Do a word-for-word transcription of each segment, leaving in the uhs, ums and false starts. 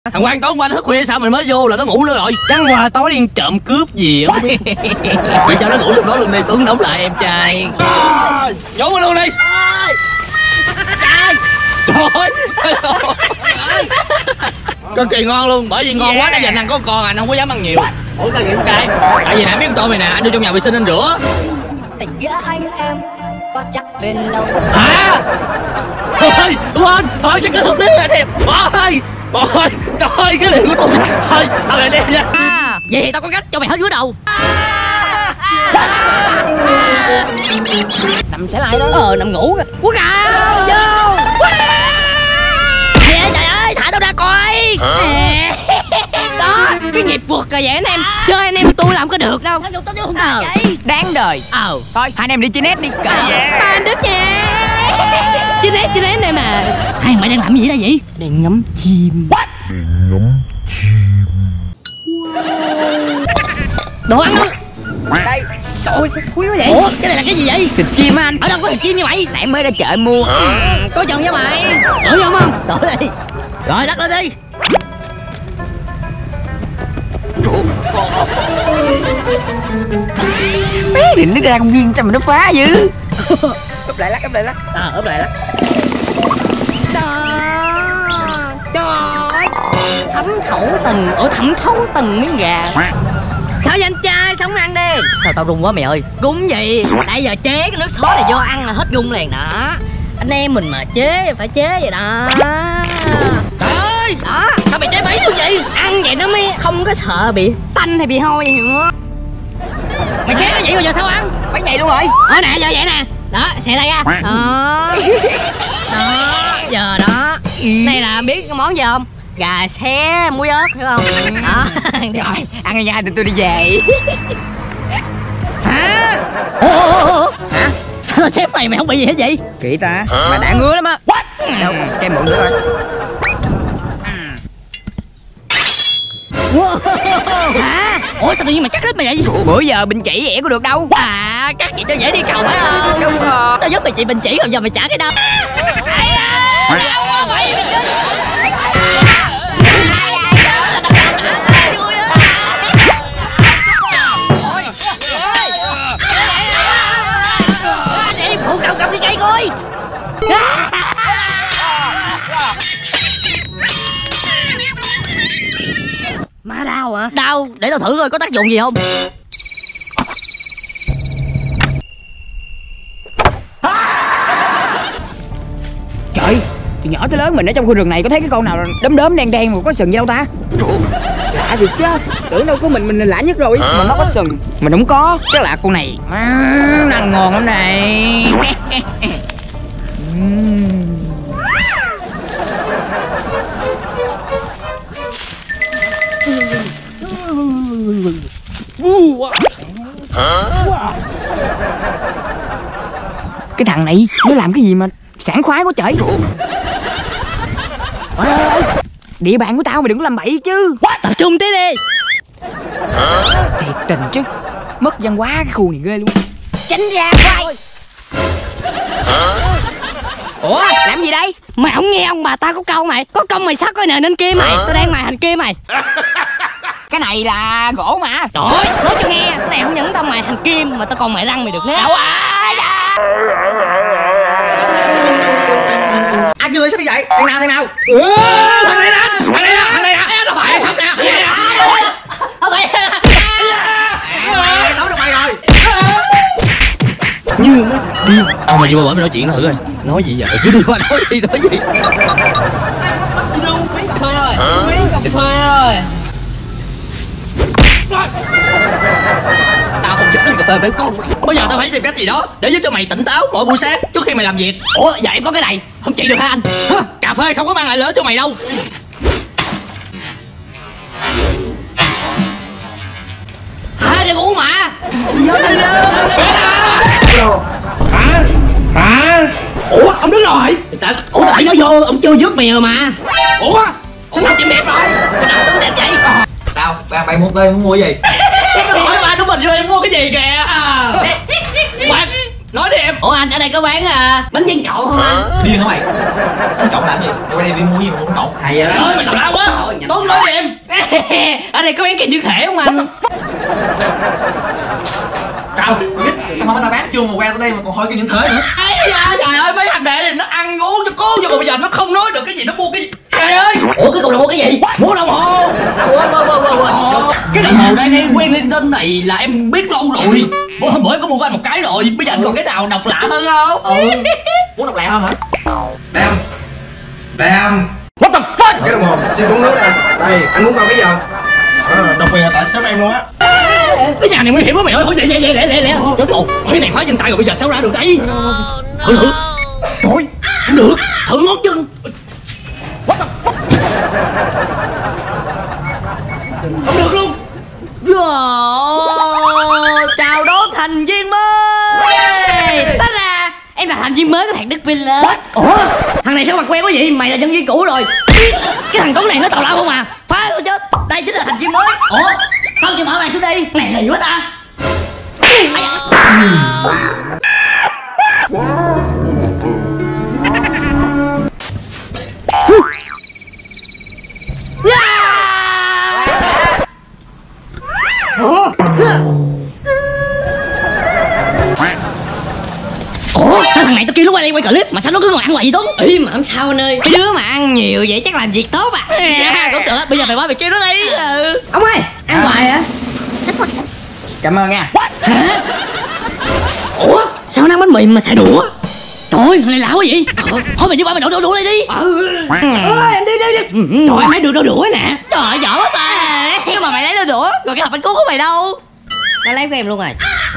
Thằng Quang tối hôm qua nó thức khuya sao mình mới vô là nó ngủ nữa rồi. Chắc qua tối đi trộm cướp gì không biết. Vậy cho nó ngủ lúc đó luôn đi, Tuấn đóng lại em trai. Vô nó luôn đi. Trời ơi, cực kỳ ngon luôn, bởi vì ngon quá đã dành ăn có con anh không có dám ăn nhiều. Ủa tao gì cay? Tại vì nãy miếng tôm này nè, anh vô trong nhà vệ sinh anh rửa. Tình nghĩa anh em có chắc bền lâu. Hả? Thôi, quên, thôi chắc cái thằng đi anh em. Thôi, thôi, trời cái liền của tôi. Thôi, tao lại đem nha. À, vậy thì tao có cách cho mày hết dưới đầu. Nằm sẽ lại đó. Ờ, nằm ngủ kìa. Quốc cao, vô. Trời ơi, trời ơi, thả tao ra coi. Đó, cái nghiệp quật rồi vậy anh em. Chơi anh em tôi làm có được đâu. Sao tao vô không ờ. vậy? Đáng đời. Ờ. Thôi, hai anh em đi chơi net đi. Ba anh Đức nha. Chơi net, chơi net này mà. Hai mày đang làm gì đó vậy? Đang ngắm chim. ngắm chim. Đồ ăn đâu? Đây. Trời ơi, sao thúi quá vậy? Ủa, cái này là cái gì vậy? Thịt chim anh. Ở đâu có thịt chim như vậy? Nãy mới ra chợ mua. Ừ, có chừng với mày. Đổi vô không? Đổi đi. Rồi, lắc lên đi. Bé định nó ra công viên sao mà nó phá dữ. Úp lại lắc, úp lại lắc. À, úp lại lắc. Đó. Trời ơi. Thấm thấu từng, ở thấm thấu từng miếng gà. Sao vậy anh trai, sống ăn đi. Sao tao run quá mày ơi? Gung gì? Tại giờ chế cái nước sốt này vô ăn là hết gung liền đó. Anh em mình mà chế phải chế vậy đó. Trời ơi, đó, sao mày chế bấy luôn vậy? Ăn vậy nó mới không có sợ bị tanh hay bị hôi vậy hiểu không? Mày xé cái vậy rồi giờ sao ăn? Bánh này luôn rồi. Ở nè, giờ vậy nè. Đó, xé đây ra. Đó. Đó, giờ đó. Đây là biết cái món gì không? Gà xé muối ớt hiểu không? Đó. Rồi, ăn rồi nha, tụi tôi đi về. Hả? Ủa, ủa, ủa. Hả? Sao sếp mày mày không bị gì hết vậy? Kỹ ta, mà đã ngứa lắm á. Đâu, cho em mượn nữa coi. Wow. Hả? Ủa sao tự nhiên mày cắt hết mày vậy? Bữa giờ bình chỉ vậy có được đâu. À, cắt vậy cho dễ đi cầu phải không? Đúng rồi. Tao giúp mày chị bình chỉ rồi giờ mày trả cái đâu? Ai ơi, đau quá mày mày chứ. Để phụ cậu cầm cái cây coi. Má đau hả? Đau, để tao thử coi có tác dụng gì không. Trời, từ nhỏ tới lớn mình ở trong khu rừng này có thấy cái con nào đốm đốm đen đen mà có sừng gì đâu ta? Lạ thiệt chứ, tưởng đâu có mình mình là lạ nhất rồi. Mà nó có sừng, mình không có, chắc là con này. À, nó ăn ngon lắm này. Cái thằng này nó làm cái gì mà sảng khoái quá trời. Ôi, địa bàn của tao mày đừng có làm bậy chứ. Tập trung tí đi. Thiệt tình chứ, mất văn hóa cái khu này ghê luôn. Tránh ra coi. Ủa làm gì đây? Mày không nghe ông bà ta có câu mày, có công mày sắt coi nè nên kia mày. Tao đang mài hành kia mày. Cái này là gỗ mà. Trời ơi, nói cho nghe, cái này không những tao mài thành kim mà tao còn mài răng mày được nữa. Đâu à, à. Anh chưa sao đi vậy? Thằng nào thằng nào? Ừ, thằng này nè, thằng này nè, thằng này nè, nó phải sắp nè. Không phải. Mày nói được mày rồi. như nó đi. Ông mày đi qua bển mày nói chuyện nó thử coi. Nói gì vậy? Cứ đi qua nói đi, nói gì? Đi đâu mấy cà phê ơi, mấy cà phê ơi. Tao không giúp đến cà phê với con. Bây giờ tao phải tìm cách gì đó để giúp cho mày tỉnh táo mỗi buổi sáng trước khi mày làm việc. Ủa, dạ em có cái này, không chịu được hả anh? Hả? Cà phê không có mang lại lợi cho mày đâu. Hả, đừng uống mà. Vô đi vô. Hả? Hả? Ủa, ông đứng rồi. Tại, ủa tại nó vô, ông chưa dứt mày rồi mà. Ủa, sao tao chìm đẹp rồi? Mày nào tính đẹp vậy? Sao? Ba bay mua tơi muốn mua gì? Cái hỏi ba của mình vô em mua cái gì kìa? À. Quạt, Nói đi em. Ủa anh ở đây có bán à, bánh tráng trộn không anh? Điên hả mày? Anh trộn làm gì? Mày qua đây đi mua gì mà muốn trộn? Thầy ơi, Ơi mày tào lao quá. Tốt nói đi em. Ở đây có bán kẹo như thể không anh? Cao, biết sao mà tao bán chưa mà qua tới đây mà còn hỏi cái những thế nữa? Ây da, trời ơi mấy thằng đệ này nó ăn uống cho cố cho, còn bây giờ nó không nói được cái gì, nó mua cái gì. Trời ơi. Ủa cái cục là mua cái gì? Mua đồng hồ. Quên quên quên quên quên. Cái đồng hồ đây đây quen lên tên này là em biết lâu rồi. Bữa hôm bữa có mua cho anh một cái rồi, bây giờ anh còn cái nào độc lạ hơn không? Ừ. Muốn độc lẹ hơn hả? Đam Đam What the fuck? Cái đồng hồ siêu tốn nước đây. Đây, anh muốn coi cái gì không? À, đặc biệt là tại sếp em luôn á. Cái nhà này nguy hiểm quá mày ơi, thôi lẹ lẹ lẹ lẹ lẹ. Trời ơi, cái này khóa chân tay rồi bây giờ sao ra được đây? Thử thử. Trời, không được, thử ngón chân. What the fuck? Không được luôn. Rồi, chào đón thành viên mới. Tất ra em là thành viên mới của thằng Đức Vinh lên. Ủa thằng này sao mặt quen quá vậy? Mày là nhân viên cũ rồi. Cái thằng Tuấn này nó tào lao không à? Phá nó chết. Đây chính là thành viên mới. Ủa sao chị mở màn xuống đi? Này lì quá ta. Ủa sao thằng này tao kêu nó qua đây quay clip mà sao nó cứ ngồi ăn hoài vậy Tuấn? Ý mà không sao anh ơi, cái đứa mà ăn nhiều vậy chắc làm việc tốt à. À cũng được, bây giờ mày qua mày kêu nó đi. Ừ. Ông ơi ăn hoài hả? Cảm ơn nha. Hả? Ủa sao nó ăn bánh mì mà xài đũa? Trời ơi thằng này lão quá vậy. Ờ, thôi mày đi qua mày đổ đổ đũa đây đi. Ừ. Ôi anh đi đi đi. Trời ơi mày được đổ đũa nè. Trời ơi giỏi quá ta. Nhưng mà mày lấy đôi đũa rồi cái hộp bánh cuốn của mày đâu? Nó lấy của em luôn rồi.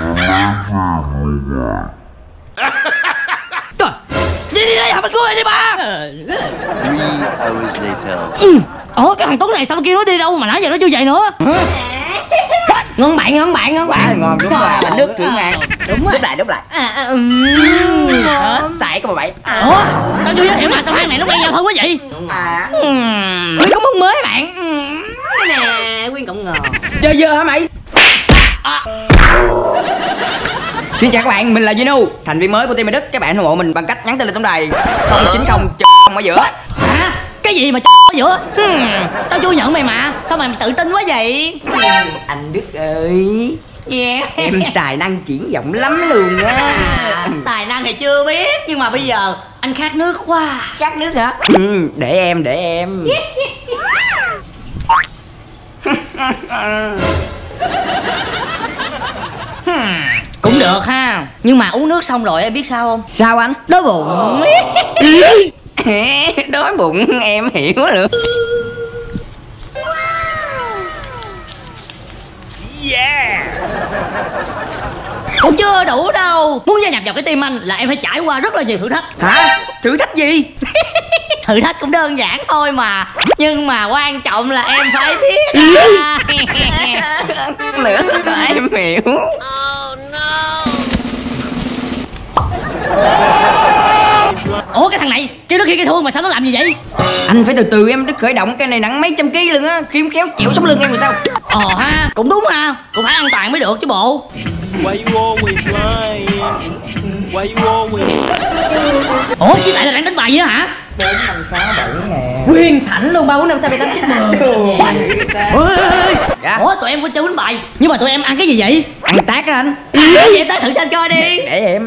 Trời, đi đi đi, hộp bánh cuốn này đi ba. Three hours later. Ừ. Ủa cái thằng Tuấn này sao kêu nó đi đâu mà nãy giờ nó chưa vậy nữa? Ngon bạn ngon bạn ngon Quá bạn. ngon, đúng rồi, bánh nước thưởng ngon. Đúng rồi. Đúp lại, đúp lại. À, à, ừ. Đó, xài có mà bảy. Ủa tao chưa giới thiệu mà sao hai này nó quen nhau hơn quá vậy? À, Uhm, có món mới bạn. Uhm, cái nè Quyên cộng ngờ. chơi dơ hả mày? À. Xin chào các bạn, mình là Gino, thành viên mới của team Đức. Các bạn ủng hộ mình bằng cách nhắn tin lên tổng đài không chín không không ở giữa. Hả? Cái gì mà ở giữa? Hmm, tao chưa nhận mày mà sao mày tự tin quá vậy? Anh Đức ơi, Yeah. em tài năng triển vọng lắm luôn á. À, tài năng thì chưa biết nhưng mà bây giờ anh khát nước quá. Khát nước hả? Ừ, để em, để em. Hmm, cũng được ha. Nhưng mà uống nước xong rồi em biết sao không? Sao anh? Đói bụng. Đói bụng em hiểu được. Cũng chưa đủ đâu. Muốn gia nhập vào cái team anh là em phải trải qua rất là nhiều thử thách. Hả? Thử thách gì? Thử thách cũng đơn giản thôi mà, nhưng mà quan trọng là em phải biết. Nữa em hiểu. Ủa cái thằng này kêu nó khi cái thương mà sao nó làm gì vậy? Anh phải từ từ em, Đức khởi động cái này nặng mấy trăm ký luôn á, kiếm khéo chịu sống lưng em rồi sao? Ờ ha, cũng đúng ha, cũng phải an toàn mới được chứ bộ. Why you always lying? Why you always... Ủa chứ lại là đang đánh bài vậy đó hả? bốn năm sáu bảy nè. Nguyên sảnh luôn, ba bốn năm sáu bảy tám chín mười. Ôi, Dạ. ủa tụi em có chơi đánh bài nhưng mà tụi em ăn cái gì vậy? Ăn tát á anh. Để vậy ta thử cho anh coi đi. Để em.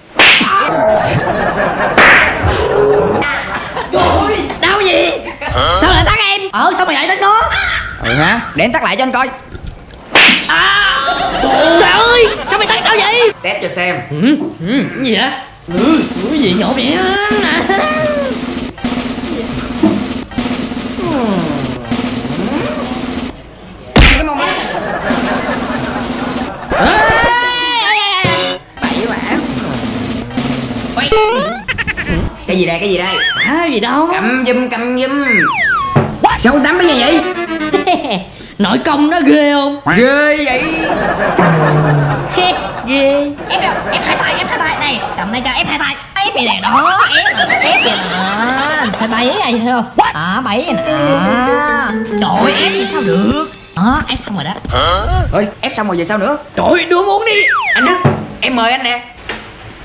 Đau gì? Sao lại tắt em? Ờ sao mày lại tắt nó? Ừ hả? Để em tắt lại cho anh coi. À, trời ơi sao mày tắt tao vậy? Test cho xem. Ừ, ừ, cái gì vậy? Ừ, cái gì nhỏ vậy á? Cái mông á. Bảy bả. Cái gì đây, cái gì đây? À gì đâu? Cầm giùm, cầm giùm. Sao tắm cái gì vậy? Nội công nó ghê không? Ghê vậy. Ghê. Ép đâu, ép hai tay, ép hai tay. Này, cầm đây cho ép hai tay. Ép này nè, đó, ép, ép này nè. Phải bảy này thấy không? À, bảy này nè. À. Trời ép vậy sao được? Đó, ép xong rồi đó. Ơi, ép xong rồi về sao nữa? Trời đưa muốn đi. Anh Đức, em mời anh nè.